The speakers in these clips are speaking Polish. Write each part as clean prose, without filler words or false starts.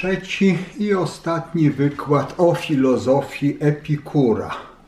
Trzeci i ostatni wykład o filozofii Epikura.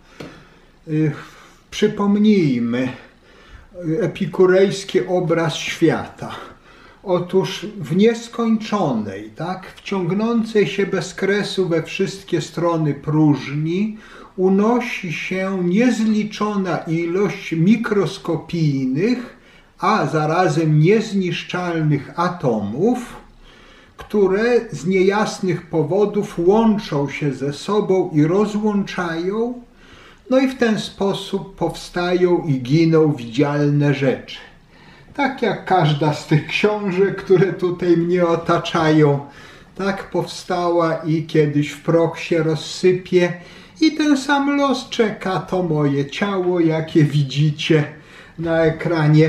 Przypomnijmy epikurejski obraz świata. Otóż w nieskończonej, w ciągnącej się bez kresu we wszystkie strony próżni unosi się niezliczona ilość mikroskopijnych, a zarazem niezniszczalnych atomów, które z niejasnych powodów łączą się ze sobą i rozłączają, no i w ten sposób powstają i giną widzialne rzeczy. Tak jak każda z tych książek, które tutaj mnie otaczają, tak powstała i kiedyś w proch się rozsypie i ten sam los czeka to moje ciało, jakie widzicie na ekranie.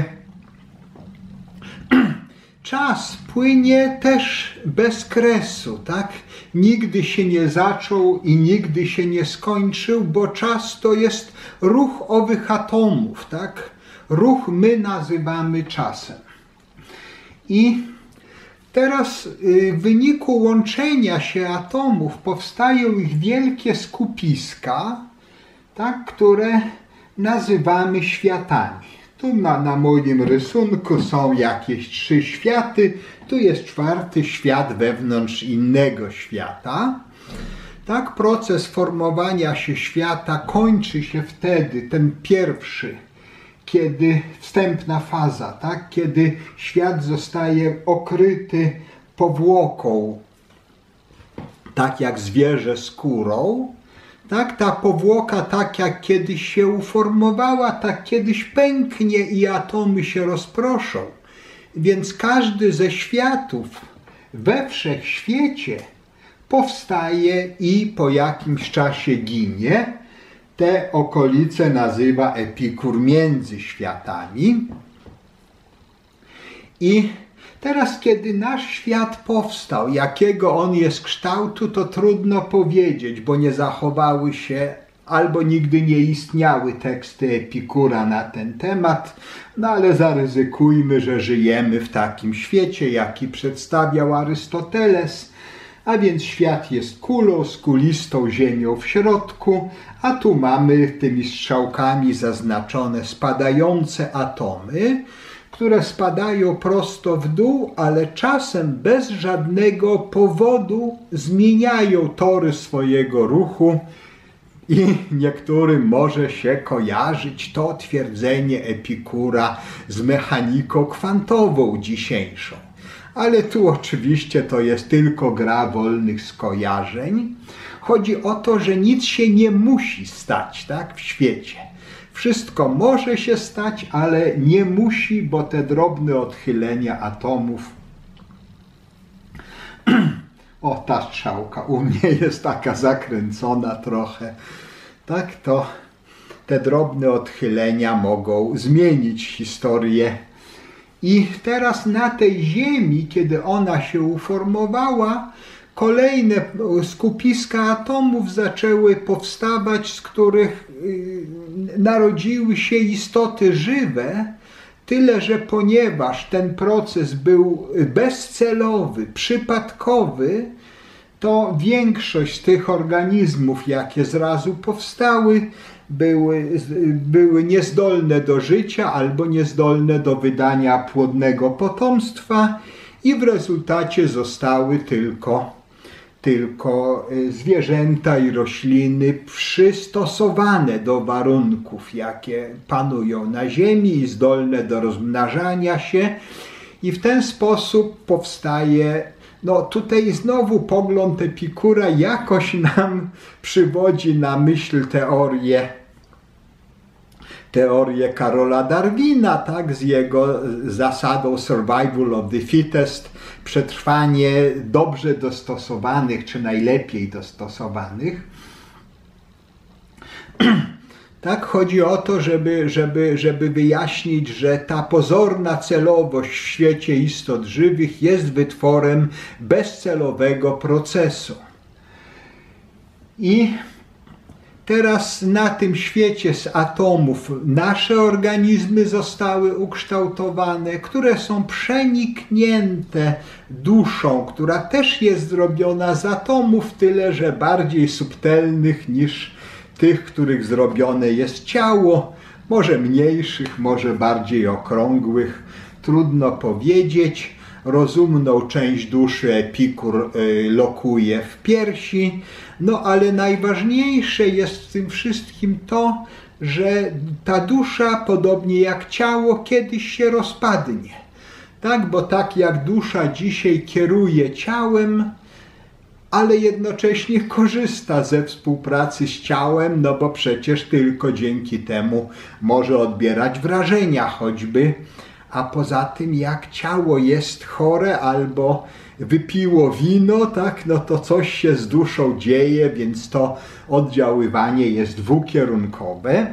Czas płynie też bez kresu, Nigdy się nie zaczął i nigdy się nie skończył, bo czas to jest ruch owych atomów, Ruch my nazywamy czasem. I teraz w wyniku łączenia się atomów powstają ich wielkie skupiska, które nazywamy światami. Tu na moim rysunku są jakieś 3 światy, tu jest 4. świat wewnątrz innego świata. Proces formowania się świata kończy się wtedy, ten pierwszy, kiedy wstępna faza, kiedy świat zostaje okryty powłoką, tak jak zwierzę skórą. Ta powłoka, tak jak kiedyś się uformowała, tak kiedyś pęknie i atomy się rozproszą. Więc każdy ze światów we wszechświecie powstaje i po jakimś czasie ginie. Te okolice nazywa Epikur między światami. I teraz, kiedy nasz świat powstał, jakiego on jest kształtu, to trudno powiedzieć, bo nie zachowały się albo nigdy nie istniały teksty Epikura na ten temat, ale zaryzykujmy, że żyjemy w takim świecie, jaki przedstawiał Arystoteles, a więc świat jest kulą z kulistą ziemią w środku, a tu mamy tymi strzałkami zaznaczone spadające atomy, które spadają prosto w dół, ale czasem bez żadnego powodu zmieniają tory swojego ruchu i niektórym może się kojarzyć to twierdzenie Epikura z mechaniką kwantową dzisiejszą. Ale tu oczywiście to jest tylko gra wolnych skojarzeń. Chodzi o to, że nic się nie musi stać w świecie. Wszystko może się stać, ale nie musi, bo te drobne odchylenia atomów... O, ta strzałka u mnie jest taka zakręcona trochę. To te drobne odchylenia mogą zmienić historię. I teraz na tej Ziemi, kiedy ona się uformowała, kolejne skupiska atomów zaczęły powstawać, z których narodziły się istoty żywe, tyle że ponieważ ten proces był bezcelowy, przypadkowy, to większość z tych organizmów, jakie zrazu powstały, były niezdolne do życia albo niezdolne do wydania płodnego potomstwa i w rezultacie zostały tylko zwierzęta i rośliny przystosowane do warunków, jakie panują na Ziemi i zdolne do rozmnażania się. I w ten sposób powstaje, tutaj znowu pogląd Epikura jakoś nam przywodzi na myśl teorię Karola Darwina, z jego zasadą survival of the fittest, przetrwanie dobrze dostosowanych, czy najlepiej dostosowanych. Chodzi o to, żeby wyjaśnić, że ta pozorna celowość w świecie istot żywych jest wytworem bezcelowego procesu. I teraz na tym świecie z atomów nasze organizmy zostały ukształtowane, które są przeniknięte duszą, która też jest zrobiona z atomów, tyle że bardziej subtelnych niż tych, których zrobione jest ciało, może mniejszych, może bardziej okrągłych, trudno powiedzieć. Rozumną część duszy Epikur lokuje w piersi, no ale najważniejsze jest w tym wszystkim to, że ta dusza, podobnie jak ciało, kiedyś się rozpadnie. Tak, bo tak jak dusza dzisiaj kieruje ciałem, ale jednocześnie korzysta ze współpracy z ciałem, no bo przecież tylko dzięki temu może odbierać wrażenia choćby, a poza tym jak ciało jest chore albo wypiło wino, tak, no to coś się z duszą dzieje, więc to oddziaływanie jest dwukierunkowe.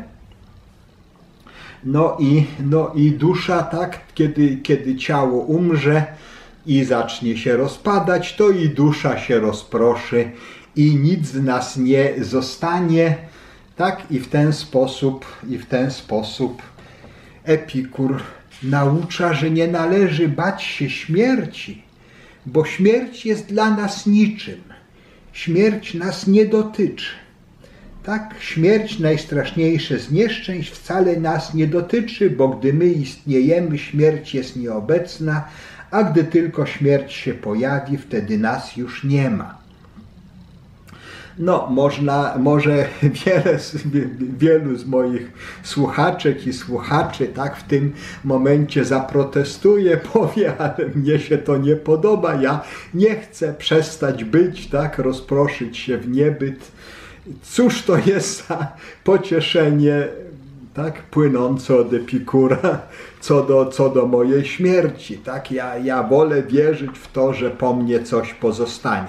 No i dusza, tak, kiedy ciało umrze i zacznie się rozpadać, to i dusza się rozproszy i nic z nas nie zostanie, tak, i w ten sposób Epikur naucza, że nie należy bać się śmierci, bo śmierć jest dla nas niczym. Śmierć nas nie dotyczy. Tak, śmierć, najstraszniejsze z nieszczęść, wcale nas nie dotyczy, bo gdy my istniejemy, śmierć jest nieobecna, a gdy tylko śmierć się pojawi, wtedy nas już nie ma. No, może wielu z moich słuchaczek i słuchaczy tak w tym momencie zaprotestuje, powie, ale mnie się to nie podoba, ja nie chcę przestać być, tak, rozproszyć się w niebyt. Cóż to jest za pocieszenie, tak, płynące od Epikura co do mojej śmierci, tak, ja wolę wierzyć w to, że po mnie coś pozostanie.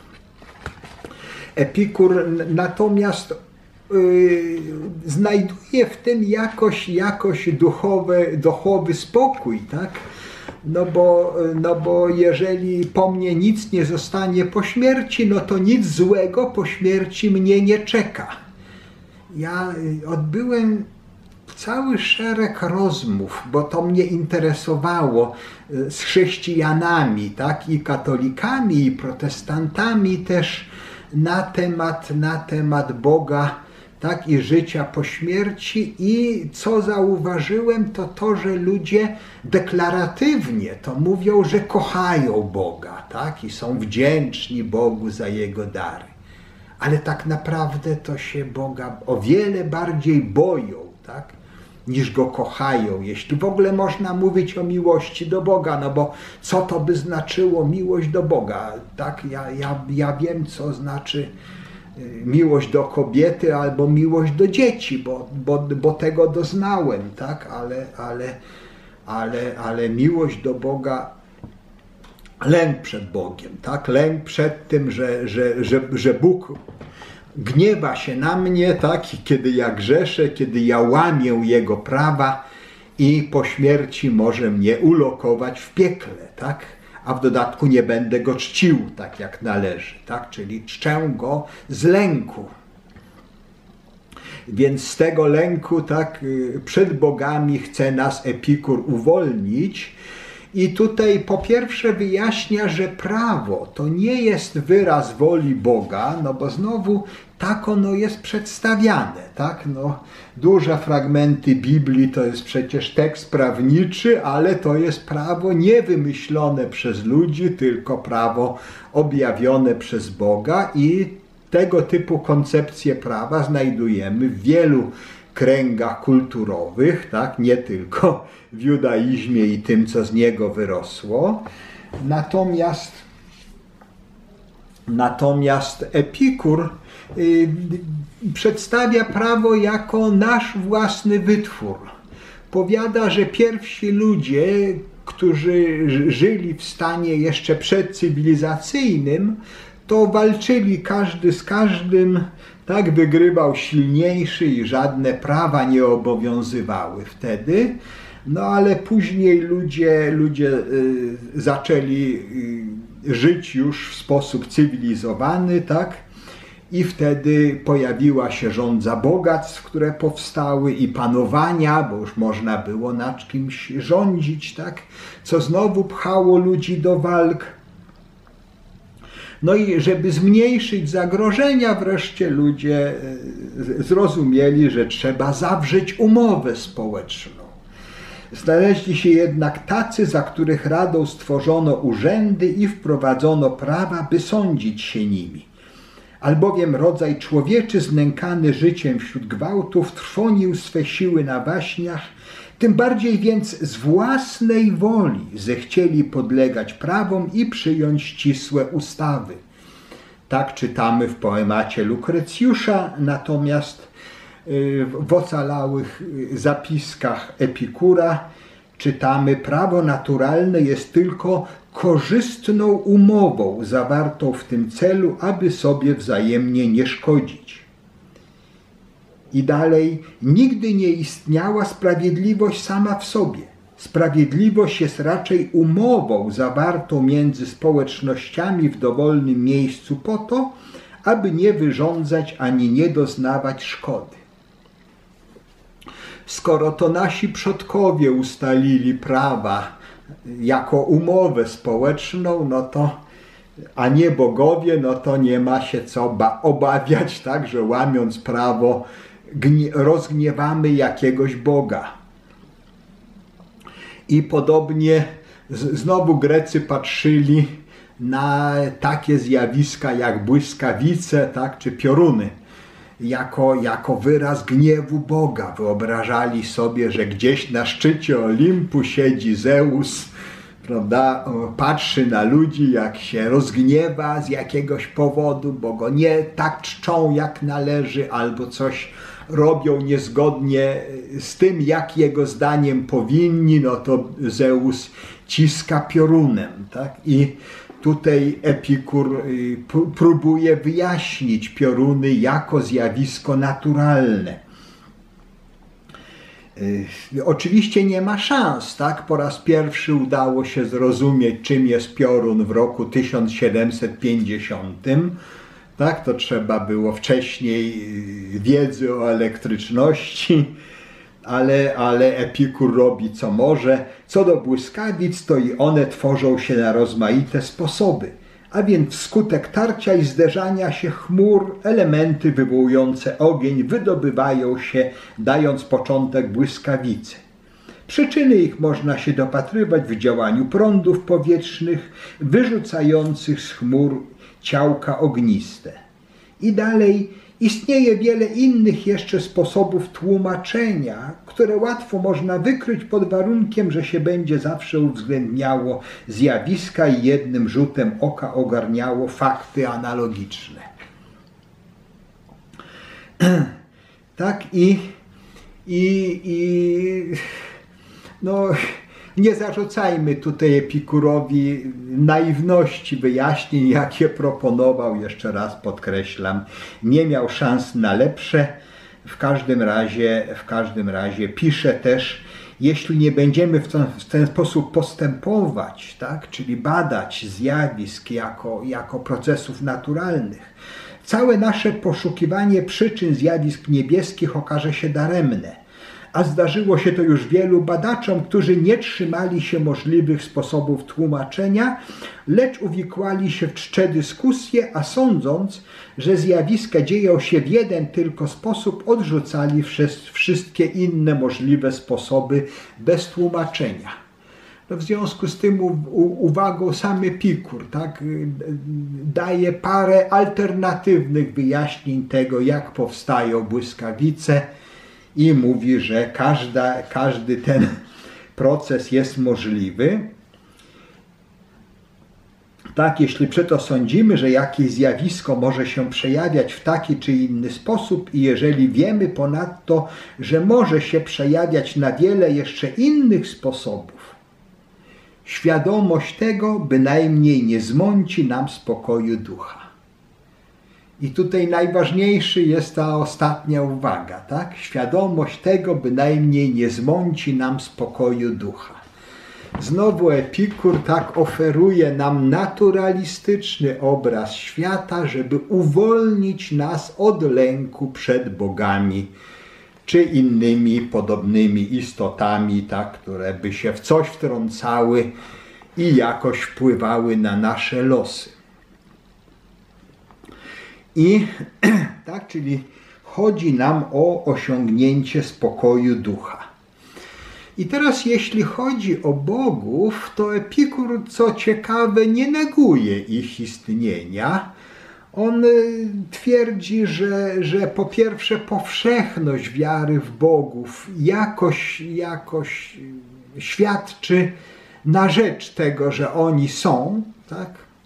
Epikur natomiast znajduje w tym jakoś duchowy spokój, tak? No bo jeżeli po mnie nic nie zostanie po śmierci, no to nic złego po śmierci mnie nie czeka. Ja odbyłem cały szereg rozmów, bo to mnie interesowało, z chrześcijanami, tak? I katolikami, i protestantami też, na temat Boga, tak, i życia po śmierci, i co zauważyłem, to, że ludzie deklaratywnie to mówią, że kochają Boga, tak, i są wdzięczni Bogu za Jego dary. Ale tak naprawdę to się Boga o wiele bardziej boją, tak, niż Go kochają, jeśli w ogóle można mówić o miłości do Boga, no bo co to by znaczyło miłość do Boga, tak? Ja wiem, co znaczy miłość do kobiety albo miłość do dzieci, bo tego doznałem, tak? Ale miłość do Boga, lęk przed Bogiem, tak? Lęk przed tym, że Bóg gniewa się na mnie, tak? I kiedy ja grzeszę, kiedy ja łamię Jego prawa i po śmierci może mnie ulokować w piekle, tak? A w dodatku nie będę Go czcił tak jak należy, tak? Czyli czczę Go z lęku. Więc z tego lęku, tak, przed bogami chce nas Epikur uwolnić. I tutaj po pierwsze wyjaśnia, że prawo to nie jest wyraz woli Boga, no bo znowu tak ono jest przedstawiane, tak? No, duże fragmenty Biblii to jest przecież tekst prawniczy, ale to jest prawo nie wymyślone przez ludzi, tylko prawo objawione przez Boga, i tego typu koncepcje prawa znajdujemy w wielu kręgach kulturowych, tak? Nie tylko w judaizmie i tym, co z niego wyrosło. Natomiast Epikur przedstawia prawo jako nasz własny wytwór. Powiada, że pierwsi ludzie, którzy żyli w stanie jeszcze przedcywilizacyjnym, to walczyli każdy z każdym, tak, wygrywał silniejszy i żadne prawa nie obowiązywały wtedy. No ale później ludzie zaczęli żyć już w sposób cywilizowany, tak? i wtedy pojawiła się żądza bogactw, które powstały, i panowania, bo już można było nad kimś rządzić, tak? Co znowu pchało ludzi do walk. No i żeby zmniejszyć zagrożenia, wreszcie ludzie zrozumieli, że trzeba zawrzeć umowę społeczną. Znaleźli się jednak tacy, za których radą stworzono urzędy i wprowadzono prawa, by sądzić się nimi. Albowiem rodzaj człowieczy znękany życiem wśród gwałtów trwonił swe siły na waśniach, tym bardziej więc z własnej woli zechcieli podlegać prawom i przyjąć ścisłe ustawy. Tak czytamy w poemacie Lukrecjusza, natomiast w ocalałych zapiskach Epikura czytamy: prawo naturalne jest tylko korzystną umową zawartą w tym celu, aby sobie wzajemnie nie szkodzić. I dalej: nigdy nie istniała sprawiedliwość sama w sobie. Sprawiedliwość jest raczej umową zawartą między społecznościami w dowolnym miejscu po to, aby nie wyrządzać ani nie doznawać szkody. Skoro to nasi przodkowie ustalili prawa jako umowę społeczną, no to, a nie bogowie, no to nie ma się co obawiać, tak, że łamiąc prawo rozgniewamy jakiegoś Boga. I podobnie znowu Grecy patrzyli na takie zjawiska jak błyskawice, tak, czy pioruny, jako wyraz gniewu Boga. Wyobrażali sobie, że gdzieś na szczycie Olimpu siedzi Zeus, prawda, patrzy na ludzi, jak się rozgniewa z jakiegoś powodu, bo go nie tak czczą jak należy, albo coś robią niezgodnie z tym, jak jego zdaniem powinni, no to Zeus ciska piorunem, tak? I tutaj Epikur próbuje wyjaśnić pioruny jako zjawisko naturalne. Oczywiście nie ma szans, tak? Po raz pierwszy udało się zrozumieć, czym jest piorun w roku 1750. Tak? To trzeba było wcześniej wiedzy o elektryczności, ale Epikur robi co może. Co do błyskawic, to i one tworzą się na rozmaite sposoby, a więc wskutek tarcia i zderzania się chmur elementy wywołujące ogień wydobywają się, dając początek błyskawicy. Przyczyny ich można się dopatrywać w działaniu prądów powietrznych wyrzucających z chmur ciałka ogniste. I dalej: istnieje wiele innych jeszcze sposobów tłumaczenia, które łatwo można wykryć pod warunkiem, że się będzie zawsze uwzględniało zjawiska i jednym rzutem oka ogarniało fakty analogiczne. Tak, no, nie zarzucajmy tutaj Epikurowi naiwności wyjaśnień, jakie proponował, jeszcze raz podkreślam. Nie miał szans na lepsze. W każdym razie pisze też: jeśli nie będziemy w ten sposób postępować, tak, czyli badać zjawisk jako procesów naturalnych, całe nasze poszukiwanie przyczyn zjawisk niebieskich okaże się daremne. A zdarzyło się to już wielu badaczom, którzy nie trzymali się możliwych sposobów tłumaczenia, lecz uwikłali się w czcze dyskusje, a sądząc, że zjawiska dzieją się w jeden tylko sposób, odrzucali wszystkie inne możliwe sposoby bez tłumaczenia. No w związku z tym uwagą sam Epikur, tak, daje parę alternatywnych wyjaśnień tego, jak powstają błyskawice, i mówi, że każdy ten proces jest możliwy. Tak, jeśli przeto sądzimy, że jakieś zjawisko może się przejawiać w taki czy inny sposób i jeżeli wiemy ponadto, że może się przejawiać na wiele jeszcze innych sposobów, świadomość tego bynajmniej nie zmąci nam spokoju ducha. I tutaj najważniejszy jest ta ostatnia uwaga, tak? Świadomość tego bynajmniej nie zmąci nam spokoju ducha. Znowu Epikur tak oferuje nam naturalistyczny obraz świata, żeby uwolnić nas od lęku przed bogami czy innymi podobnymi istotami, tak, które by się w coś wtrącały i jakoś wpływały na nasze losy. I tak, czyli chodzi nam o osiągnięcie spokoju ducha. I teraz jeśli chodzi o bogów, to Epikur, co ciekawe, nie neguje ich istnienia. On twierdzi, że po pierwsze powszechność wiary w bogów jakoś świadczy na rzecz tego, że oni są, tak?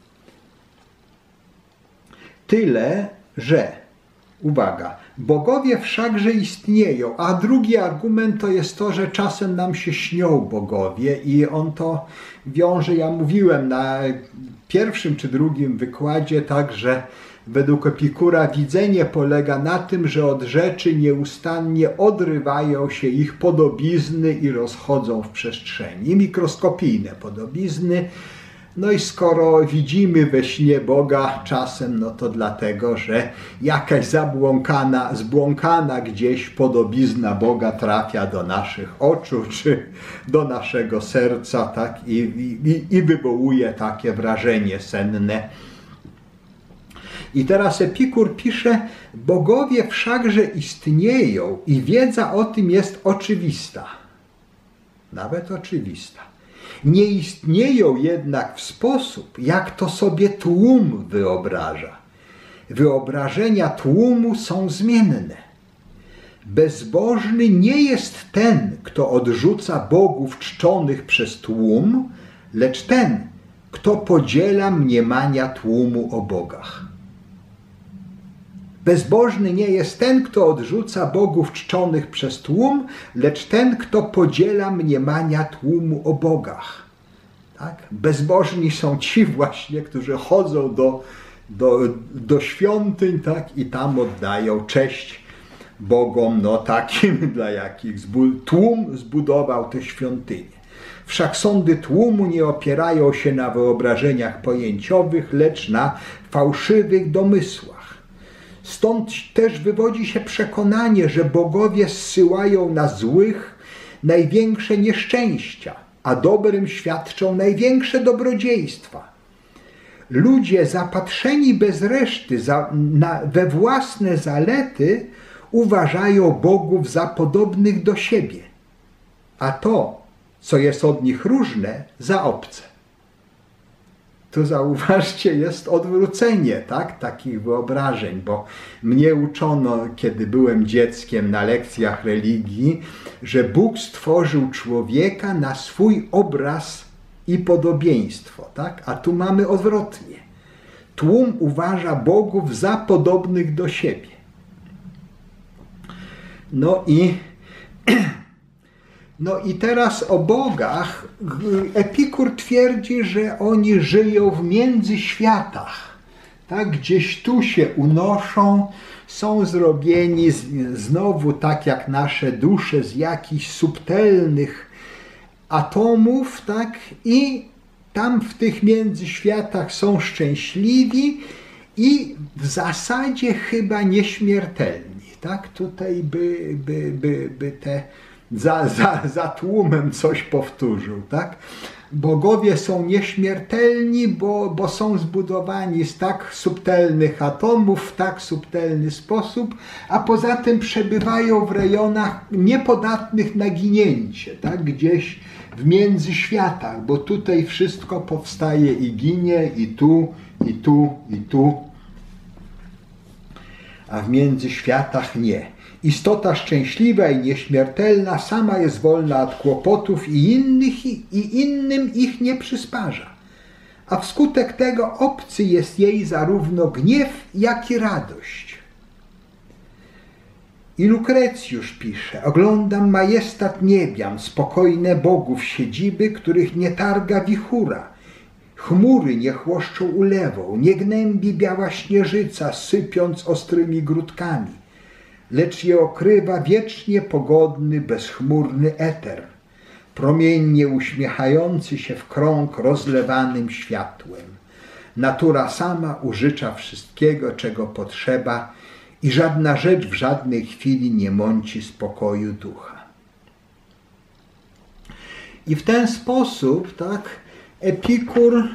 Tyle, że, uwaga, bogowie wszakże istnieją, a drugi argument to jest to, że czasem nam się śnią bogowie i on to wiąże, ja mówiłem na pierwszym czy drugim wykładzie, tak, że według Epikura widzenie polega na tym, że od rzeczy nieustannie odrywają się ich podobizny i rozchodzą w przestrzeni, mikroskopijne podobizny. No i skoro widzimy we śnie Boga czasem, no to dlatego, że jakaś zbłąkana gdzieś podobizna Boga trafia do naszych oczu czy do naszego serca, tak, i wywołuje takie wrażenie senne. I teraz Epikur pisze, bogowie wszakże istnieją i wiedza o tym jest oczywista. Nawet oczywista. Nie istnieją jednak w sposób, jak to sobie tłum wyobraża. Wyobrażenia tłumu są zmienne. Bezbożny nie jest ten, kto odrzuca bogów czczonych przez tłum, lecz ten, kto podziela mniemania tłumu o bogach. Bezbożny nie jest ten, kto odrzuca bogów czczonych przez tłum, lecz ten, kto podziela mniemania tłumu o bogach. Tak? Bezbożni są ci właśnie, którzy chodzą do świątyń, tak? I tam oddają cześć bogom, no takim, dla jakich tłum zbudował te świątynie. Wszak sądy tłumu nie opierają się na wyobrażeniach pojęciowych, lecz na fałszywych domysłach. Stąd też wywodzi się przekonanie, że bogowie zsyłają na złych największe nieszczęścia, a dobrym świadczą największe dobrodziejstwa. Ludzie zapatrzeni bez reszty we własne zalety uważają bogów za podobnych do siebie, a to, co jest od nich różne, za obce. Tu zauważcie, jest odwrócenie, tak, takich wyobrażeń, bo mnie uczono, kiedy byłem dzieckiem na lekcjach religii, że Bóg stworzył człowieka na swój obraz i podobieństwo, tak? A tu mamy odwrotnie. Tłum uważa bogów za podobnych do siebie. No i teraz o bogach Epikur twierdzi, że oni żyją w międzyświatach. Tak? Gdzieś tu się unoszą, są zrobieni znowu tak jak nasze dusze z jakichś subtelnych atomów, tak? I tam w tych międzyświatach są szczęśliwi i w zasadzie chyba nieśmiertelni. Tak? Tutaj by te za tłumem coś powtórzył, tak? Bogowie są nieśmiertelni, bo są zbudowani z tak subtelnych atomów, w tak subtelny sposób, a poza tym przebywają w rejonach niepodatnych na ginięcie, tak? Gdzieś w międzyświatach, bo tutaj wszystko powstaje i ginie, i tu, i tu, i tu, a w międzyświatach nie. Istota szczęśliwa i nieśmiertelna sama jest wolna od kłopotów i innym ich nie przysparza. A wskutek tego obcy jest jej zarówno gniew, jak i radość. I Lukrecjusz pisze, oglądam majestat niebian, spokojne bogów siedziby, których nie targa wichura. Chmury nie chłoszczą ulewą, nie gnębi biała śnieżyca, sypiąc ostrymi grudkami. Lecz je okrywa wiecznie pogodny, bezchmurny eter. promiennie uśmiechający się w krąg rozlewanym światłem. Natura sama użycza wszystkiego, czego potrzeba i żadna rzecz w żadnej chwili nie mąci spokoju ducha. I w ten sposób, tak, Epikur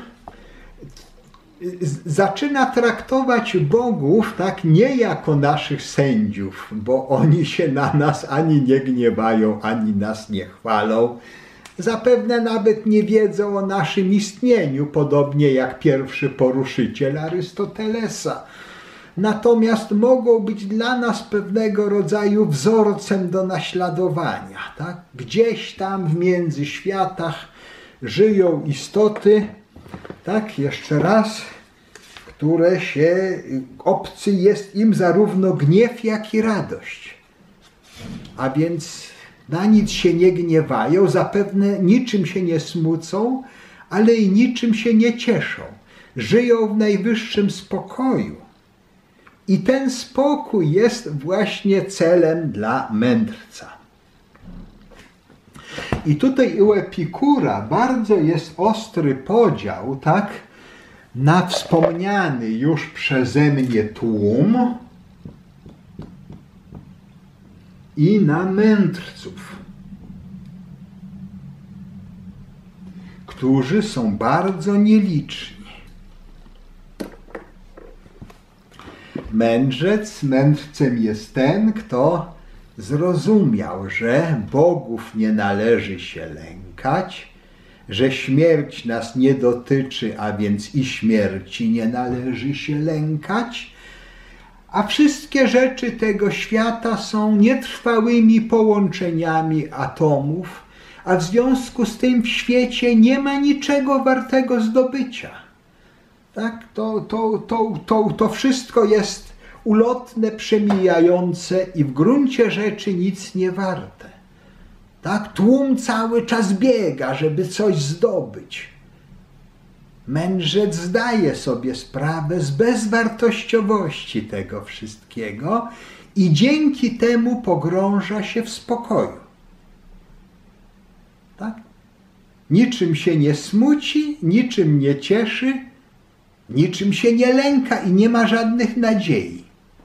zaczyna traktować bogów, tak, nie jako naszych sędziów, bo oni się na nas ani nie gniewają, ani nas nie chwalą. Zapewne nawet nie wiedzą o naszym istnieniu, podobnie jak pierwszy poruszyciel Arystotelesa. Natomiast mogą być dla nas pewnego rodzaju wzorcem do naśladowania. Tak? Gdzieś tam w międzyświatach żyją istoty, tak, jeszcze raz, które się, obcy jest im zarówno gniew, jak i radość. A więc na nic się nie gniewają, zapewne niczym się nie smucą, ale i niczym się nie cieszą. Żyją w najwyższym spokoju. I ten spokój jest właśnie celem dla mędrca. I tutaj u Epikura bardzo jest ostry podział, tak, na wspomniany już przeze mnie tłum i na mędrców, którzy są bardzo nieliczni. Mędrcem jest ten, kto zrozumiał, że bogów nie należy się lękać, że śmierć nas nie dotyczy, a więc i śmierci nie należy się lękać, a wszystkie rzeczy tego świata są nietrwałymi połączeniami atomów, a w związku z tym w świecie nie ma niczego wartego zdobycia. Tak? To wszystko jest ulotne, przemijające i w gruncie rzeczy nic nie warte. Tak? Tłum cały czas biega, żeby coś zdobyć. Mędrzec zdaje sobie sprawę z bezwartościowości tego wszystkiego i dzięki temu pogrąża się w spokoju. Tak? Niczym się nie smuci, niczym nie cieszy, niczym się lęka i nie ma żadnych nadziei.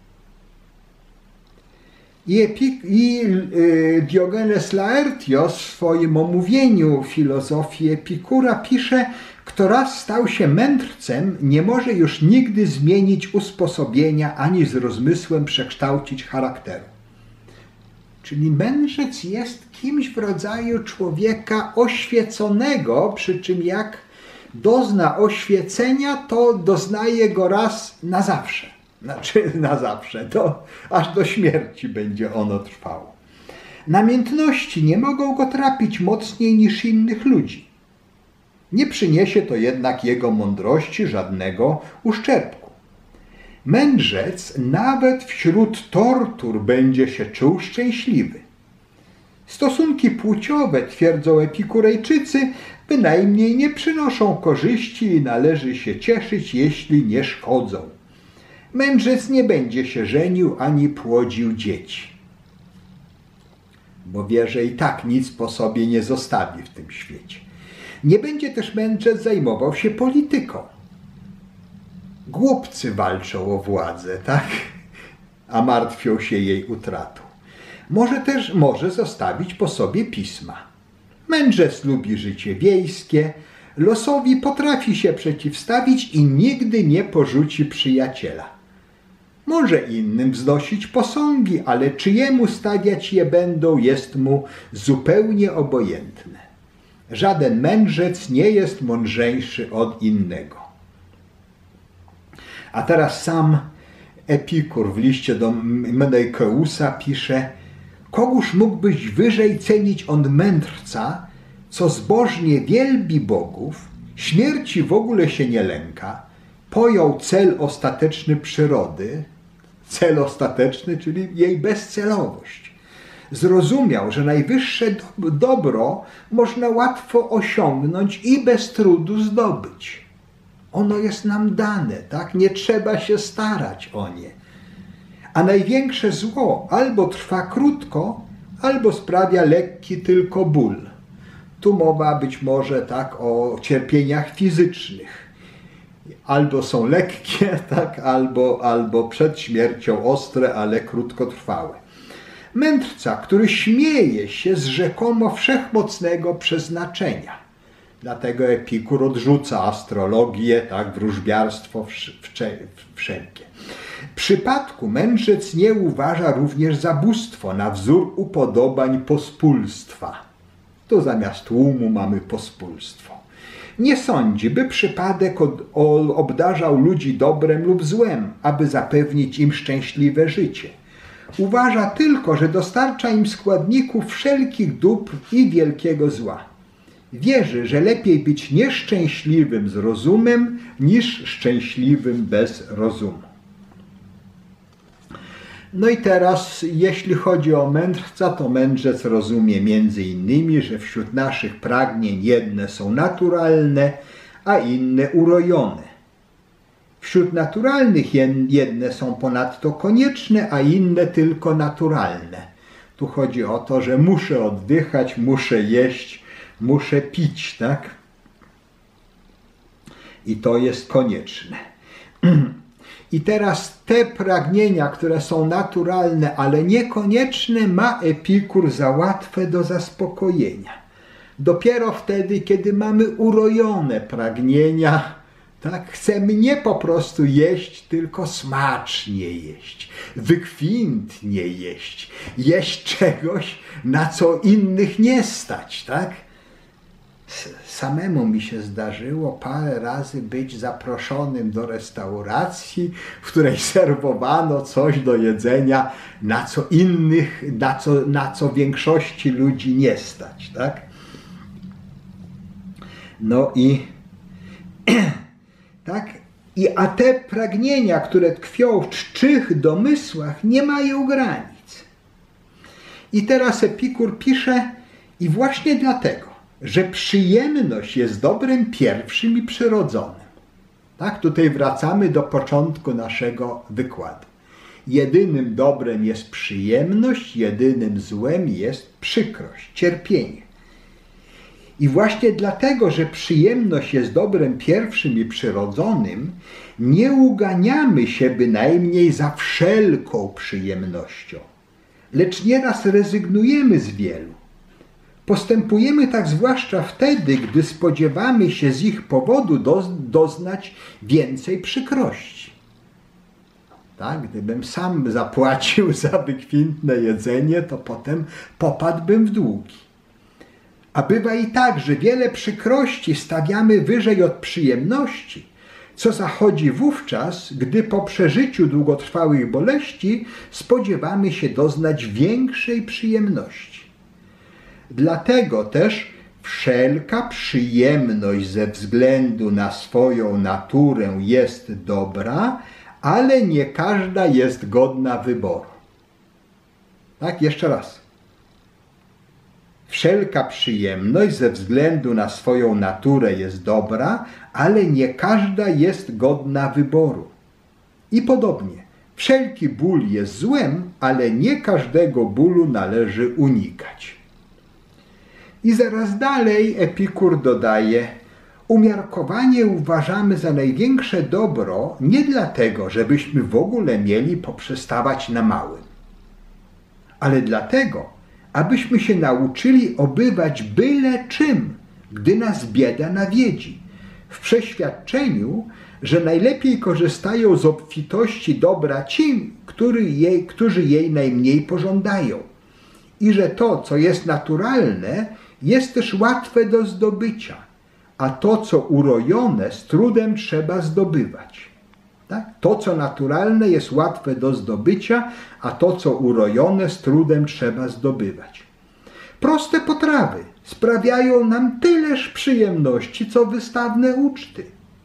I Diogenes Laertios w swoim omówieniu filozofii Epikura pisze: kto raz stał się mędrcem, nie może już nigdy zmienić usposobienia ani z rozmysłem przekształcić charakteru. Czyli mędrzec jest kimś w rodzaju człowieka oświeconego, przy czym jak dozna oświecenia, to doznaje go raz na zawsze. Znaczy na zawsze, aż do śmierci będzie ono trwało. Namiętności nie mogą go trapić mocniej niż innych ludzi. Nie przyniesie to jednak jego mądrości żadnego uszczerbku. Mędrzec nawet wśród tortur będzie się czuł szczęśliwy. Stosunki płciowe, twierdzą Epikurejczycy, bynajmniej nie przynoszą korzyści i należy się cieszyć, jeśli nie szkodzą. Mędrzec nie będzie się żenił ani płodził dzieci, bo wie, że i tak nic po sobie nie zostawi w tym świecie. Nie będzie też mędrzec zajmował się polityką. Głupcy walczą o władzę, tak? A martwią się jej utratą. Może zostawić po sobie pisma. Mędrzec lubi życie wiejskie, losowi potrafi się przeciwstawić i nigdy nie porzuci przyjaciela. Może innym wznosić posągi, ale czyjemu stawiać je będą, jest mu zupełnie obojętne. Żaden mędrzec nie jest mądrzejszy od innego. A teraz sam Epikur w liście do Menejkeusa pisze: kogóż mógłbyś wyżej cenić od mędrca, co zbożnie wielbi bogów, śmierci w ogóle się nie lęka, pojął cel ostateczny przyrody, cel ostateczny, czyli jej bezcelowość. Zrozumiał, że najwyższe dobro można łatwo osiągnąć i bez trudu zdobyć. Ono jest nam dane, tak? Nie trzeba się starać o nie. A największe zło albo trwa krótko, albo sprawia lekki tylko ból. Tu mowa być może tak o cierpieniach fizycznych. Albo są lekkie, tak, albo przed śmiercią ostre, ale krótkotrwałe. Mędrca, który śmieje się z rzekomo wszechmocnego przeznaczenia. Dlatego Epikur odrzuca astrologię, tak, wróżbiarstwo wszelkie. W przypadku mędrzec nie uważa również za bóstwo na wzór upodobań pospólstwa. Tu zamiast tłumu mamy pospólstwo. Nie sądzi, by przypadek obdarzał ludzi dobrem lub złem, aby zapewnić im szczęśliwe życie. Uważa tylko, że dostarcza im składników wszelkich dóbr i wielkiego zła. Wierzy, że lepiej być nieszczęśliwym z rozumem, niż szczęśliwym bez rozumu. No i teraz, jeśli chodzi o mędrca, to mędrzec rozumie między innymi, że wśród naszych pragnień jedne są naturalne, a inne urojone. Wśród naturalnych jedne są ponadto konieczne, a inne tylko naturalne. Tu chodzi o to, że muszę oddychać, muszę jeść, muszę pić, tak? I to jest konieczne. I teraz te pragnienia, które są naturalne, ale niekonieczne, ma Epikur za łatwe do zaspokojenia. Dopiero wtedy, kiedy mamy urojone pragnienia, tak, chcemy nie po prostu jeść, tylko smacznie jeść, wykwintnie jeść, jeść czegoś, na co innych nie stać, tak? Samemu mi się zdarzyło parę razy być zaproszonym do restauracji, w której serwowano coś do jedzenia, na co większości ludzi nie stać, tak? No i tak? A te pragnienia, które tkwią w czczych domysłach, nie mają granic. I teraz Epikur pisze, i właśnie dlatego, że przyjemność jest dobrem pierwszym i przyrodzonym. Tak? Tutaj wracamy do początku naszego wykładu. Jedynym dobrem jest przyjemność, jedynym złem jest przykrość, cierpienie. I właśnie dlatego, że przyjemność jest dobrem pierwszym i przyrodzonym, nie uganiamy się bynajmniej za wszelką przyjemnością, lecz nieraz rezygnujemy z wielu. Postępujemy tak zwłaszcza wtedy, gdy spodziewamy się z ich powodu doznać więcej przykrości. Tak? Gdybym sam zapłacił za wykwintne jedzenie, to potem popadłbym w długi. A bywa i tak, że wiele przykrości stawiamy wyżej od przyjemności, co zachodzi wówczas, gdy po przeżyciu długotrwałych boleści spodziewamy się doznać większej przyjemności. Dlatego też wszelka przyjemność ze względu na swoją naturę jest dobra, ale nie każda jest godna wyboru. Tak, jeszcze raz. Wszelka przyjemność ze względu na swoją naturę jest dobra, ale nie każda jest godna wyboru. I podobnie, wszelki ból jest złem, ale nie każdego bólu należy unikać. I zaraz dalej Epikur dodaje, umiarkowanie uważamy za największe dobro nie dlatego, żebyśmy w ogóle mieli poprzestawać na małym, ale dlatego, abyśmy się nauczyli obywać byle czym, gdy nas bieda nawiedzi, w przeświadczeniu, że najlepiej korzystają z obfitości dobra ci, którzy jej najmniej pożądają i że to, co jest naturalne, jest też łatwe do zdobycia, a to, co urojone, z trudem trzeba zdobywać. Tak? To, co naturalne, jest łatwe do zdobycia, a to, co urojone, z trudem trzeba zdobywać. Proste potrawy sprawiają nam tyleż przyjemności, co wystawne uczty.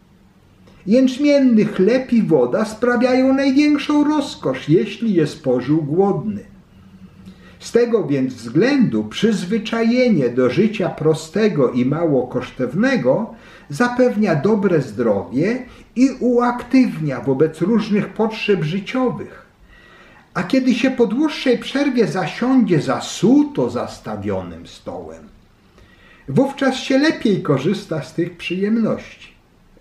Jęczmienny chleb i woda sprawiają największą rozkosz, jeśli je spożył głodny. Z tego więc względu przyzwyczajenie do życia prostego i mało kosztownego zapewnia dobre zdrowie i uaktywnia wobec różnych potrzeb życiowych. A kiedy się po dłuższej przerwie zasiądzie za suto zastawionym stołem, wówczas się lepiej korzysta z tych przyjemności.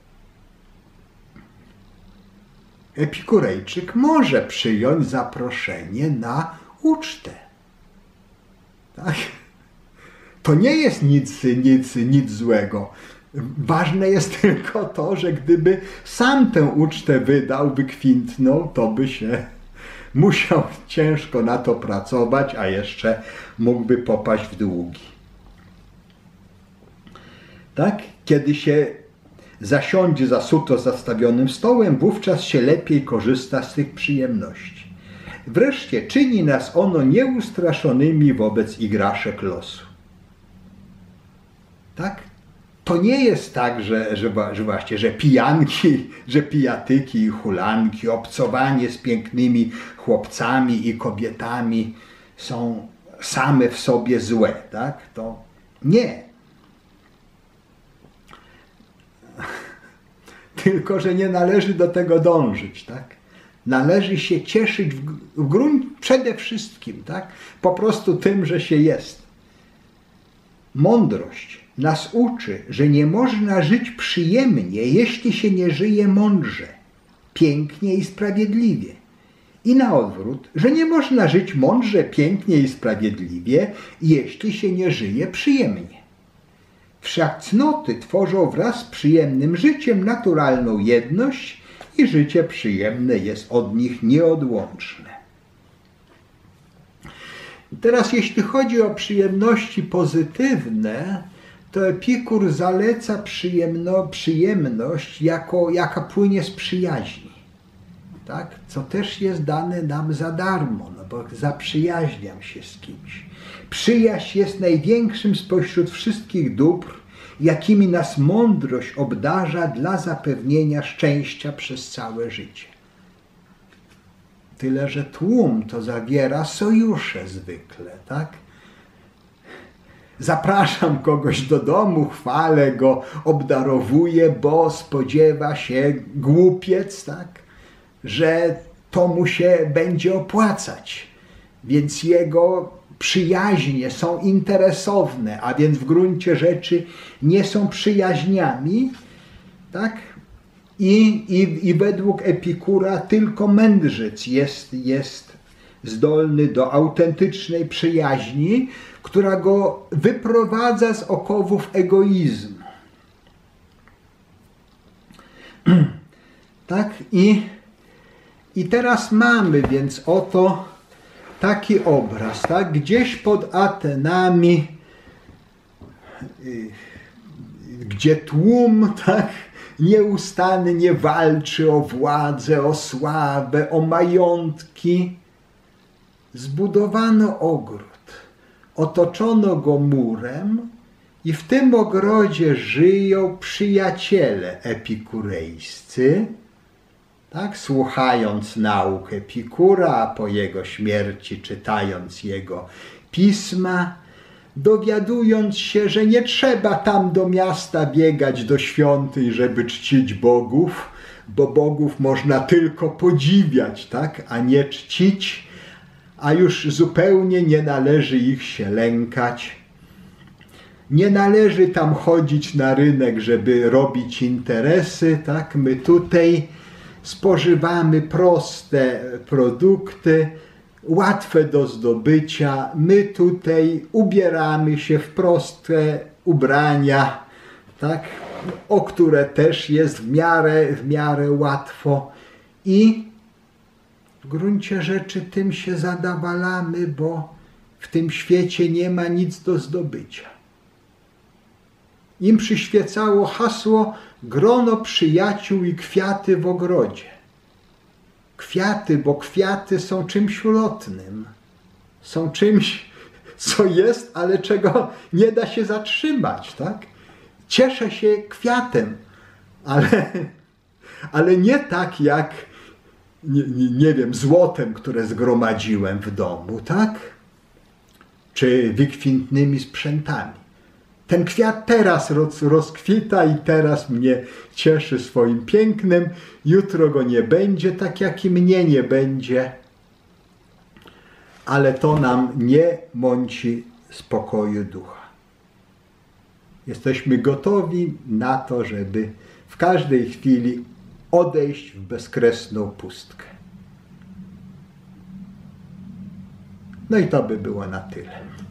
Epikurejczyk może przyjąć zaproszenie na ucztę. Tak? To nie jest nic złego. Ważne jest tylko to, że gdyby sam tę ucztę wydał, wykwintnął, to by się musiał ciężko na to pracować, a jeszcze mógłby popaść w długi. Tak? Kiedy się zasiądzie za suto zastawionym stołem, wówczas się lepiej korzysta z tych przyjemności. Wreszcie czyni nas ono nieustraszonymi wobec igraszek losu. Tak? To nie jest tak, że pijanki, że pijatyki i hulanki, obcowanie z pięknymi chłopcami i kobietami są same w sobie złe. Tak? To nie. Tylko że nie należy do tego dążyć. Tak? Należy się cieszyć przede wszystkim tak? Po prostu tym, że się jest. Mądrość nas uczy, że nie można żyć przyjemnie, jeśli się nie żyje mądrze, pięknie i sprawiedliwie. I na odwrót, że nie można żyć mądrze, pięknie i sprawiedliwie, jeśli się nie żyje przyjemnie. Wszak cnoty tworzą wraz z przyjemnym życiem naturalną jedność i życie przyjemne jest od nich nieodłączne. Teraz jeśli chodzi o przyjemności pozytywne, to Epikur zaleca przyjemność, jaka płynie z przyjaźni. Tak? Co też jest dane nam za darmo, no bo zaprzyjaźniam się z kimś. Przyjaźń jest największym spośród wszystkich dóbr, jakimi nas mądrość obdarza dla zapewnienia szczęścia przez całe życie. Tyle, że tłum to zawiera sojusze zwykle, tak? Zapraszam kogoś do domu, chwalę go, obdarowuję, bo spodziewa się głupiec, tak? Że to mu się będzie opłacać. Więc jego przyjaźnie są interesowne, a więc w gruncie rzeczy nie są przyjaźniami, tak? I według Epikura tylko mędrzec jest zdolny do autentycznej przyjaźni, która go wyprowadza z okowów egoizmu. Tak? I teraz mamy więc oto taki obraz, tak? Gdzieś pod Atenami, gdzie tłum, tak? Nieustannie walczy o władzę, o sławę, o majątki. Zbudowano ogród, otoczono go murem i w tym ogrodzie żyją przyjaciele epikurejscy, tak, słuchając nauk Epikura, a po jego śmierci czytając jego pisma, dowiadując się, że nie trzeba tam do miasta biegać, do świątyń, żeby czcić bogów, bo bogów można tylko podziwiać, tak, a nie czcić, a już zupełnie nie należy ich się lękać. Nie należy tam chodzić na rynek, żeby robić interesy, tak, my tutaj spożywamy proste produkty, łatwe do zdobycia. My tutaj ubieramy się w proste ubrania, tak, o które też jest w miarę łatwo i w gruncie rzeczy tym się zadawalamy, bo w tym świecie nie ma nic do zdobycia. Im przyświecało hasło grono przyjaciół i kwiaty w ogrodzie. Kwiaty, bo kwiaty są czymś ulotnym. Są czymś, co jest, ale czego nie da się zatrzymać, tak? Cieszę się kwiatem, ale nie tak jak, nie wiem, złotem, które zgromadziłem w domu, tak? Czy wykwintnymi sprzętami. Ten kwiat teraz rozkwita i teraz mnie cieszy swoim pięknem, jutro go nie będzie, tak jak i mnie nie będzie. Ale to nam nie mąci spokoju ducha. Jesteśmy gotowi na to, żeby w każdej chwili odejść w bezkresną pustkę. No i to by było na tyle.